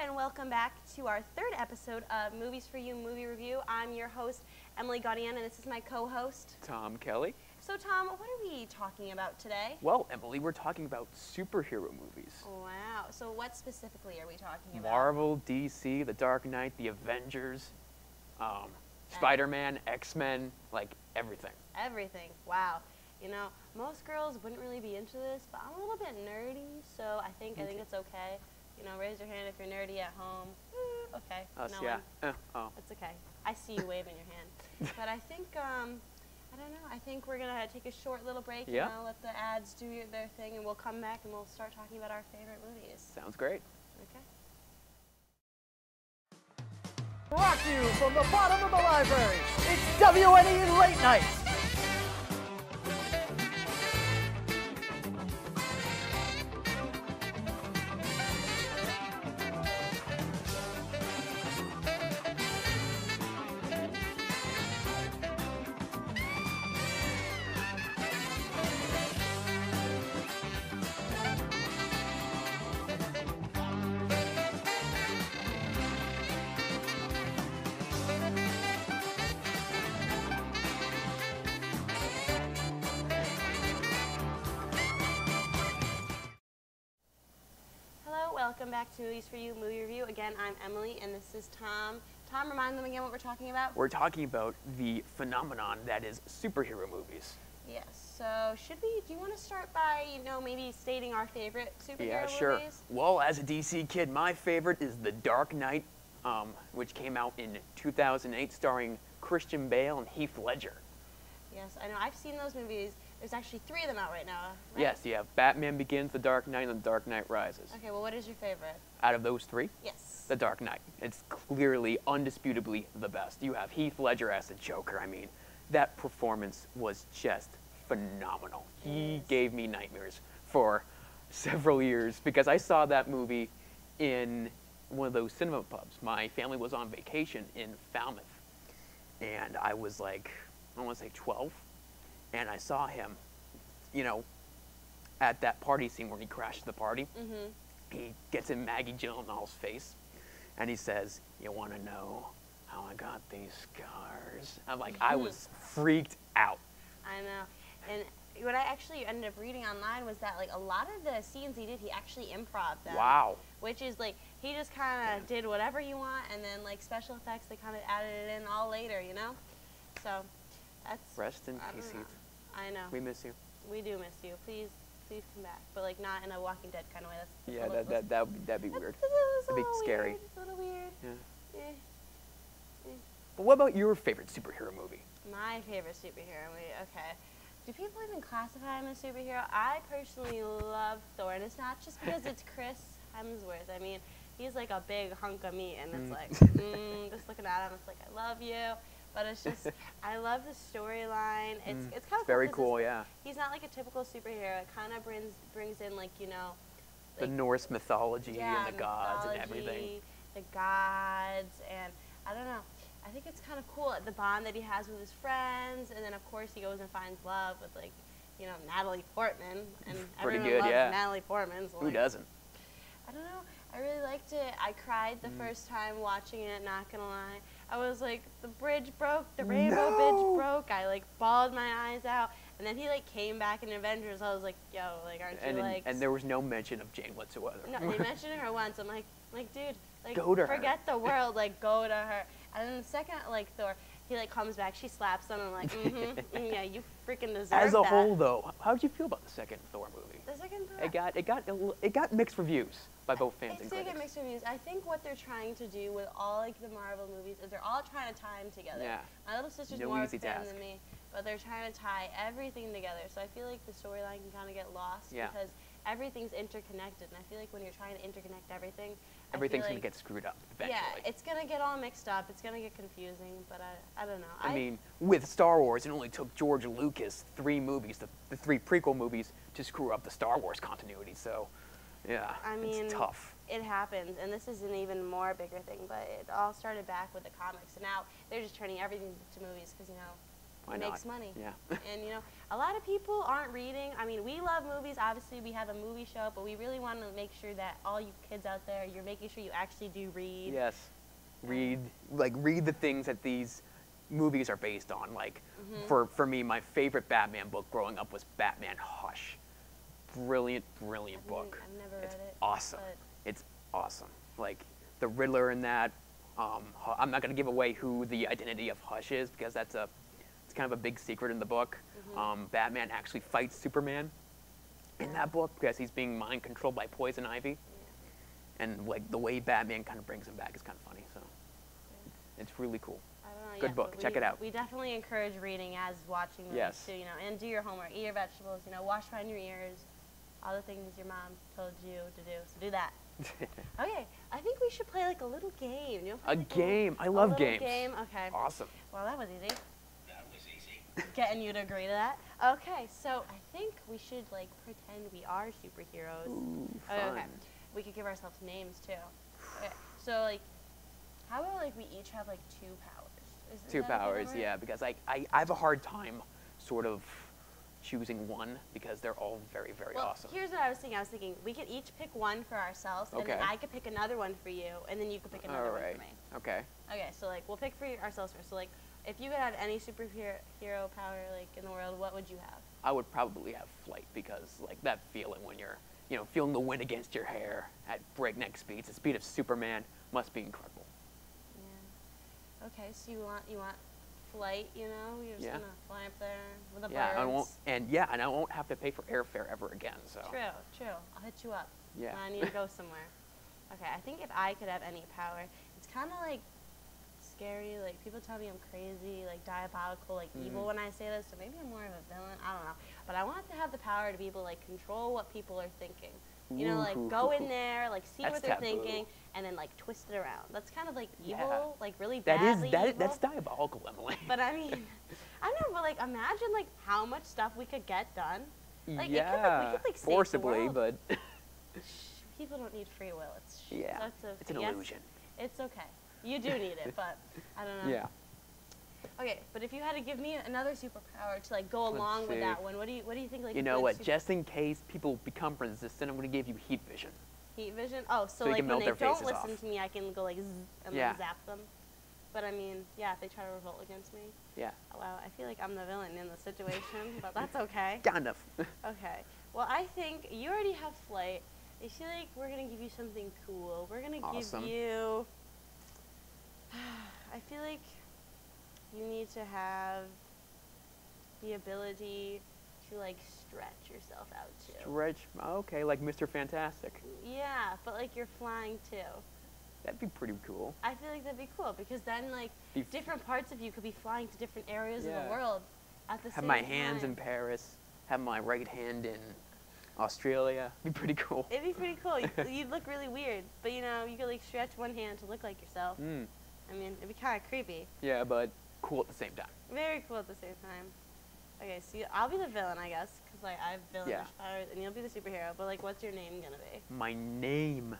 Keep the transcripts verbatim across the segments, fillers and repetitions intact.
and welcome back to our third episode of Movies for You Movie Review. I'm your host, Emily Gaudian, and this is my co-host, Tom Kelly. So, Tom, what are we talking about today? Well, Emily, we're talking about superhero movies. Wow. So, what specifically are we talking about? Marvel, D C, The Dark Knight, The Avengers, um, Spider-Man, X-Men, like everything. Everything. Wow. You know, most girls wouldn't really be into this, but I'm a little bit nerdy, so I think I think it's okay. You know, raise your hand if you're nerdy at home. Eh, okay. Us, no yeah. one. Uh, oh. It's okay. I see you waving your hand. But I think, um, I don't know, I think we're going to take a short little break, Yeah. you know, let the ads do their thing, and we'll come back and we'll start talking about our favorite movies. Sounds great. Okay. Brought to you from the bottom of the library, it's W N E Late Night. Welcome back to Movies for You Movie Review. Again, I'm Emily, and this is Tom. Tom, remind them again what we're talking about. We're talking about the phenomenon that is superhero movies. Yes. So, should we? Do you want to start by, you know, maybe stating our favorite superhero Yeah, movies? sure. Well, as a D C kid, my favorite is The Dark Knight, um, which came out in two thousand eight, starring Christian Bale and Heath Ledger. Yes, I know. I've seen those movies. There's actually three of them out right now, right? Yes, you have Batman Begins, The Dark Knight, and The Dark Knight Rises. Okay, well, what is your favorite? Out of those three? Yes. The Dark Knight. It's clearly, undisputably the best. You have Heath Ledger as the Joker. I mean, that performance was just phenomenal. He Yes. gave me nightmares for several years because I saw that movie in one of those cinema pubs. My family was on vacation in Falmouth, and I was like, I want to say twelve, and I saw him, you know, at that party scene where he crashed the party. Mm-hmm. He gets in Maggie Gyllenhaal's face, and he says, "You want to know how I got these scars?" I'm like, I was freaked out. I know. And what I actually ended up reading online was that, like, a lot of the scenes he did, he actually improv them. Wow. Which is, like, he just kind of did whatever you want, and then, like, special effects, they kind of added it in all later, you know? So, that's... Rest in I don't peace, know. Heath. I know. We miss you. We do miss you. Please, please come back. But, like, not in a Walking Dead kind of way. That's, that's Yeah, a little, that, that, that, would- that'd be weird. That's, that's a That'd be little scary. Weird. It's a little weird. Yeah. Eh. But what about your favorite superhero movie? My favorite superhero movie, okay. Do people even classify him as a superhero? I personally love Thor, and it's not just because it's Chris Hemsworth. I mean, he's like a big hunk of meat, and it's Mm. like, mm, just looking at him, it's like, I love you. But it's just, I love the storyline. It's Mm. it's kind of Very cool, yeah. He's not like a typical superhero. It kind of brings brings in, like, you know, The like, Norse mythology yeah, and the gods and everything. mythology, the gods, and I don't know. I think it's kind of cool, the bond that he has with his friends, and then, of course, he goes and finds love with, like, you know, Natalie Portman, and Pretty everyone good, loves yeah. Natalie Portman. So, Who like, doesn't? I don't know. I really liked it. I cried the Mm. first time watching it, not gonna lie. I was like, the bridge broke, the rainbow No! bridge broke. I, like, bawled my eyes out. And then he, like, came back in Avengers. I was like, yo, like, aren't And, you, in- like... and there was no mention of Jane whatsoever. No, they mentioned her once. I'm like, like, dude, like, Go to her. forget the world, like, go to her. And then the second, like, Thor, he, like, comes back, she slaps him, and I'm like, mm-hmm, mm, yeah, you freaking deserve As a that. whole, though, how did you feel about the second Thor movie? The second Thor, It got it got a l- it got mixed reviews by both fans It and did critics. get mixed reviews. I think what they're trying to do with all, like, the Marvel movies is they're all trying to tie them together. Yeah. My little sister's No more of a easy fan task. than me, but they're trying to tie everything together. So I feel like the storyline can kind of get lost Yeah. because everything's interconnected. And I feel like when you're trying to interconnect everything, I feel Everything's like, gonna get screwed up eventually. yeah, it's gonna get all mixed up. It's gonna get confusing, but I, I don't know. I mean, with Star Wars, it only took George Lucas three movies, the, the three prequel movies, to screw up the Star Wars continuity. So, yeah, I mean, it's tough. it happens, and this is an even more bigger thing. But it all started back with the comics, and now they're just turning everything to movies because, you know, Why it not? makes money. Yeah. And you know, a lot of people aren't reading. I mean, we love movies. Obviously, we have a movie show, but we really want to make sure that all you kids out there, you're making sure you actually do read. Yes. Read, like, read the things that these movies are based on. Like, Mhm. for, for me, my favorite Batman book growing up was Batman Hush. Brilliant, brilliant I've book. n- I've never It's read it. awesome. but- It's awesome. Like, the Riddler in that. Um, Hu- I'm not going to give away who the identity of Hush is because that's a, it's kind of a big secret in the book. Mhm. Um, Batman actually fights Superman in that book because he's being mind controlled by Poison Ivy. And like the way Batman kind of brings him back is kind of funny. So it's really cool. I don't know, Good yeah, book. but Check we- it out. We definitely encourage reading as watching movies Yes. too, you know, and do your homework, eat your vegetables, you know, wash behind your ears, all the things your mom told you to do. So do that. Okay, I think we should play like a little game. You know, A play, like, game. I a love little games. game. Okay. Awesome. Well, that was easy. That was easy. Getting you to agree to that. Okay, so I think we should like pretend we are superheroes. Ooh, Okay, fun. okay. We could give ourselves names too. Okay. So like, how about like we each have like two powers? Is, is Two that okay, powers, Emery? yeah, because I, I, I have a hard time sort of choosing one because they're all very, very Well, awesome. here's what I was thinking. I was thinking we could each pick one for ourselves, and then Okay. I could pick another one for you, and then you could pick another All one right. for me. Okay. Okay, so like we'll pick for ourselves first. So like, if you could have any superhero hero power like in the world, what would you have? I would probably have flight because like that feeling when you're, you know, feeling the wind against your hair at breakneck speeds, the speed of Superman must be incredible. Yeah. Okay, so you want you want flight, you know? You're just Yeah. gonna fly up there with the Yeah, birds. I won't, and yeah, and I won't have to pay for airfare ever again. So True, true. I'll hit you up. Yeah. When I need to go somewhere. Okay, I think if I could have any power, it's kind of like scary. Like people tell me I'm crazy, like diabolical, like evil Mhm. when I say this. So maybe I'm more of a villain. I don't know. But I want to have the power to be able to like control what people are thinking. You know, like go in there, like see That's what they're taboo. thinking, and then like twist it around. That's kind of like Yeah. evil, like really that is badly that evil. that's diabolical, Emily. But I mean, I don't know. But like, imagine like how much stuff we could get done. Like, it could, like, we yeah, could, like, save the forcibly, world. but People don't need free will. It's sh- yeah, so it's, a, it's an yes, illusion. It's okay. You do need it, but I don't know. Yeah. Okay, but if you had to give me another superpower to like go Let's along with see. that one, what do you what do you think like? You a know good what? super- Just in case people become resistant, I'm going to give you heat vision. heat vision. Oh, so, So you like can when melt they their don't faces listen off. to me, I can go like zzz and Yeah. like zap them. But I mean, yeah, if they try to revolt against me, Yeah. oh, wow, I feel like I'm the villain in the situation, but that's okay. Kind of. Okay. Well, I think you already have flight. I feel like we're gonna give you something cool. We're gonna Awesome. give you. I feel like you need to have the ability to like stretch yourself out too. Stretch. Okay, like Mister Fantastic. Yeah, but like you're flying too. That'd be pretty cool. I feel like that'd be cool because then like Be f- different parts of you could be flying to different areas of Yeah. the world at the Have same my time. hands in Paris. Have my right hand in Australia. Be pretty cool. It'd be pretty cool. You- You'd look really weird, but you know you could like stretch one hand to look like yourself. Mm. I mean, it'd be kind of creepy. Yeah, but cool at the same time. Very cool at the same time. Okay, so you, I'll be the villain, I guess, because like I have villainish Yeah. powers, and you'll be the superhero. But like, what's your name gonna be? My name.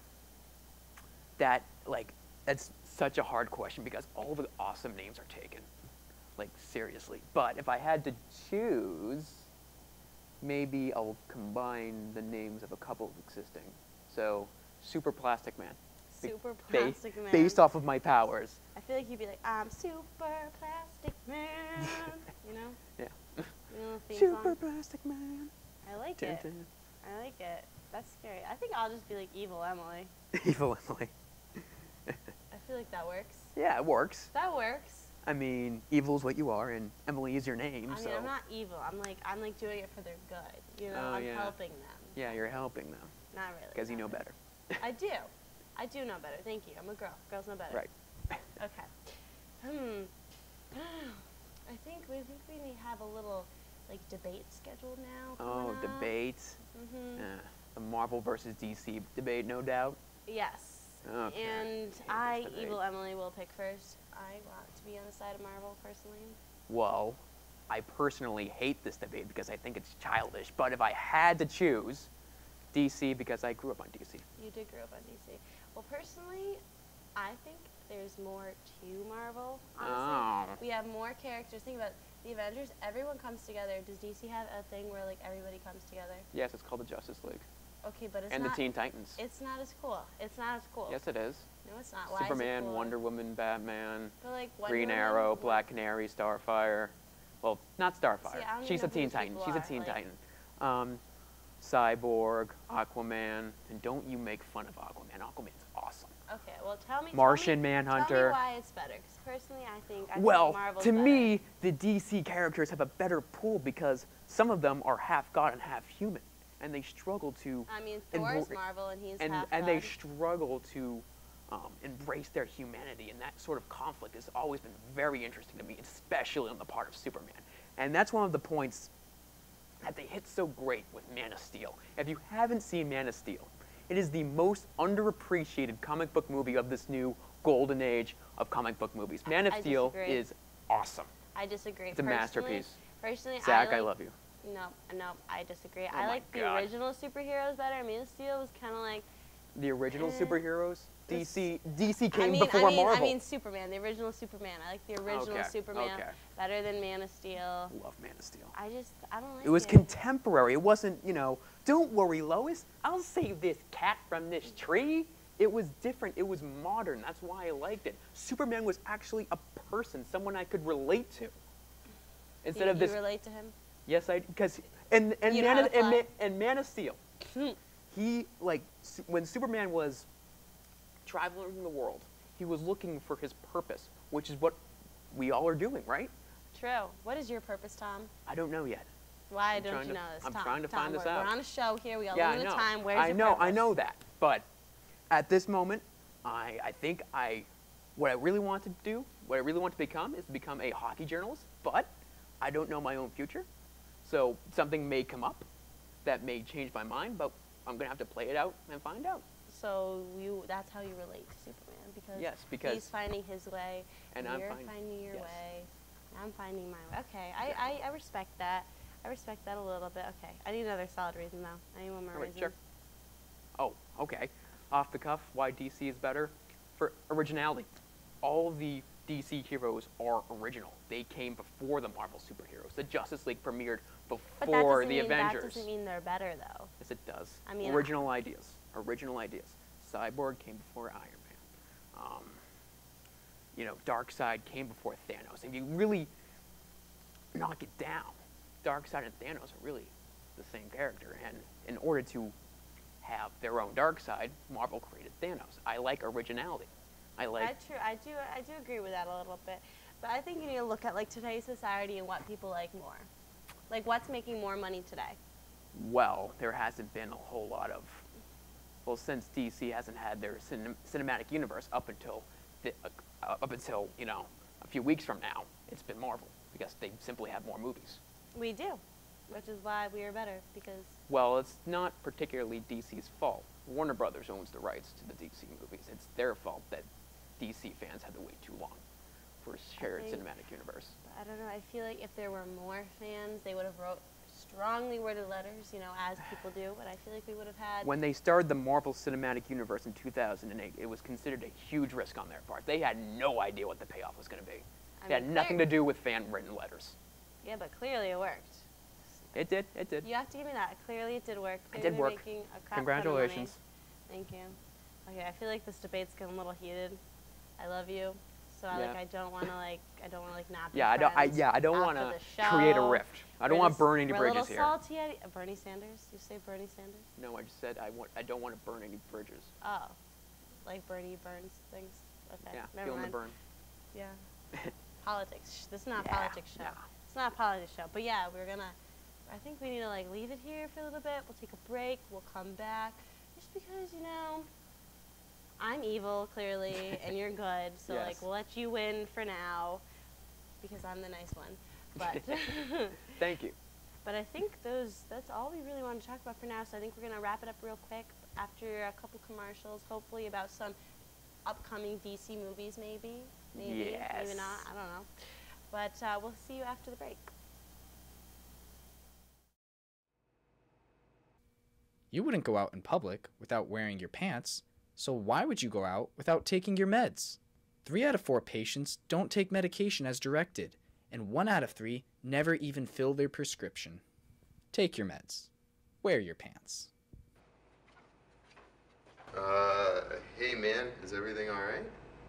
That, like, that's such a hard question because all the awesome names are taken. Like, seriously. But if I had to choose, maybe I'll combine the names of a couple existing. So, Super Plastic Man. Be- Super ba- Plastic Man. Based off of my powers. I feel like you'd be like, I'm Super Plastic Man. You know? Yeah. You know the theme Super song? Plastic Man. I like Dun, it. dun. I like it. That's scary. I think I'll just be like Evil Emily. Evil Emily. I feel like that works. Yeah, it works. That works. I mean, evil is what you are, and Emily is your name, I mean, so. I'm not evil. I'm like, I'm like doing it for their good. You know, Oh, I'm yeah. helping them. Yeah, you're helping them. Not really. Because you not know really. better. I do. I do know better. Thank you. I'm a girl. Girls know better. Right. Okay. Hmm. I think we think we may have a little like debate scheduled now. Oh, debates. Mm-hmm. Uh, the Marvel versus D C debate, no doubt. Yes. Okay. And this I, debate. Evil Emily, will pick first. I want to be on the side of Marvel personally. Well, I personally hate this debate because I think it's childish. But if I had to choose, D C because I grew up on D C. You did grow up on D C. Well, personally, I think there's more to Marvel. Honestly, Oh. we have more characters. Think about The Avengers, everyone comes together. Does D C have a thing where like everybody comes together? Yes, it's called the Justice League. Okay, but it's and not. the Teen Titans. It's not as cool. It's not as cool. Yes, it is. No, it's not. Why Superman, is it cool? Wonder Woman, Batman, But, like, Wonder Green Woman, Arrow, what- Black Canary, Starfire. Well, not Starfire. See, I don't She's a even know who Teen these Titan. people She's a are, Teen like- Titan. Um, Cyborg, Aquaman, and don't you make fun of Aquaman. Aquaman's awesome. Okay, well, tell me. Martian tell me, Tell Manhunter. me why it's better. Because personally, I think. I Well, think Marvel's to better. me, the D C characters have a better pull because some of them are half god and half human, and they struggle to. I mean, and Thor's br- Marvel, and he's and half and they God. struggle to um, embrace their humanity, and that sort of conflict has always been very interesting to me, especially on the part of Superman. And that's one of the points that they hit so great with Man of Steel. If you haven't seen Man of Steel, it is the most underappreciated comic book movie of this new golden age of comic book movies. Man of I Steel disagree. is awesome. I disagree. It's a Personally- masterpiece. Personally, Zach, I, I like, love you. No, no, I disagree. Oh I my like the God. original superheroes better. Man of Steel was kind of like. The original Eh, superheroes, D C, D C I came mean, before I mean, Marvel. I mean Superman, the original Superman. I like the original Okay, Superman okay. better than Man of Steel. Love Man of Steel. I just, I don't like It was contemporary. It wasn't, you know, don't worry, Lois, I'll save this cat from this tree. It was different. It was modern. That's why I liked it. Superman was actually a person, someone I could relate to. Instead you, of this, You relate to him? yes, I, because, and, and, You know Man how of, to and, fly? Man, and Man of Steel, he, like, su- when Superman was traveling the world, he was looking for his purpose, which is what we all are doing, right? True. What is your purpose, Tom? I don't know yet. Why I'm don't trying you to- know this, I'm Tom? trying to Tom, find this we're, out. We're on a show here. We got Yeah, I limited know. time. Where's I your know, I purpose? know that. But at this moment, I, I think I, what I really want to do, what I really want to become is to become a hockey journalist, but I don't know my own future. So something may come up that may change my mind, but I'm going to have to play it out and find out. So you, that's how you relate to Superman, because, Yes, because- he's finding his way, And I'm you're find- finding your yes. way, and I'm finding my way. Okay, I, I, I respect that. I respect that a little bit. Okay, I need another solid reason though. I need one more All right, reason. sure. Oh, okay. Off the cuff, why D C is better? For originality. All the D C heroes are original. They came before the Marvel superheroes. The Justice League premiered But that before doesn't the mean, Avengers. That doesn't mean they're better though. Yes, it does. I mean, original ideas. Original ideas. Cyborg came before Iron Man. Um, you know, Darkseid came before Thanos. If you really knock it down, Darkseid and Thanos are really the same character. And in order to have their own Darkseid, Marvel created Thanos. I like originality. I like. I true. I do. I do agree with that a little bit, but I think you need to look at like today's society and what people like more. Like what's making more money today. Well, there hasn't been a whole lot of. Well, since D C hasn't had their cin- cinematic universe up until, the, uh, up until you know, a few weeks from now, it's been Marvel because they simply have more movies. We do, which is why we are better because Well, it's not particularly D C's fault. Warner Brothers owns the rights to the D C movies. It's their fault that D C fans had to wait too long for a shared think- cinematic universe. I don't know. I feel like if there were more fans, they would have wrote strongly worded letters, you know, as people do. But I feel like we would have had. When they started the Marvel Cinematic Universe in two thousand eight, it was considered a huge risk on their part. They had no idea what the payoff was going to be. I It had mean, nothing clear- to do with fan-written letters. Yeah, but clearly it worked. It did. It did. You have to give me that. Clearly it did work. It Clearly did work. Making a crap Congratulations. Ton of money. Thank you. Okay, I feel like this debate's getting a little heated. I love you, so I Yeah. like I don't want to like I don't want to like not be Yeah, I don't. I, friends yeah, I don't after want to the create a show. rift. I We're don't want to just- burn any we're bridges a little here. salty at e- uh, Bernie Sanders. You say Bernie Sanders? No, I just said I want. I don't want to burn any bridges. Oh, like Bernie burns things. Okay, Yeah, never feeling the mind. burn. Yeah, politics. Shh, This is not a Yeah, politics show. yeah. It's not a politics show. But yeah, we're gonna. I think we need to like leave it here for a little bit. We'll take a break. We'll come back. Just because you know, I'm evil clearly, and you're good. So like Yes. we'll let you win for now, because I'm the nice one. But Thank you. but I think those that's all we really want to talk about for now. So I think we're gonna wrap it up real quick after a couple commercials, hopefully about some upcoming D C movies, maybe, maybe, Yes. maybe not. I don't know. But uh, we'll see you after the break. You wouldn't go out in public without wearing your pants, so why would you go out without taking your meds? Three out of four patients don't take medication as directed, and one out of three never even fill their prescription. Take your meds. Wear your pants. Uh, hey man, is everything alright?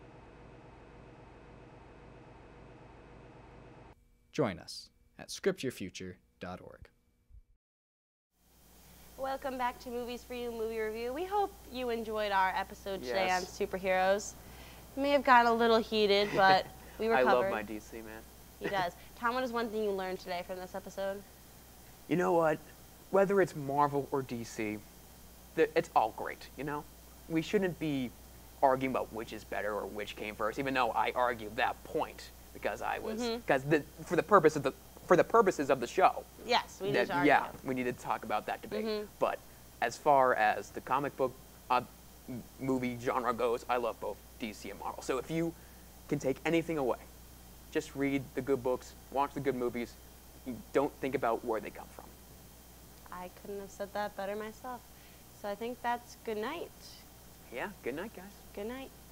Join us at script your future dot org. Welcome back to Movies for You Movie Review. We hope you enjoyed our episode today on Yes. superheroes. It may have gotten a little heated, but we I recovered. love my D C, man. He does. Tom, what is one thing you learned today from this episode? You know what? Whether it's Marvel or D C, th- it's all great, you know? We shouldn't be arguing about which is better or which came first, even though I argued that point because I was because the for the purpose of the for the purposes of the show. Yes, we need that- to argue. yeah, we need to talk about that debate. Mhm. But as far as the comic book uh, m- movie genre goes, I love both D C and Marvel. So if you can take anything away, just read the good books, watch the good movies. You don't think about where they come from. I couldn't have said that better myself. So I think that's good night. Yeah, good night, guys. Good night.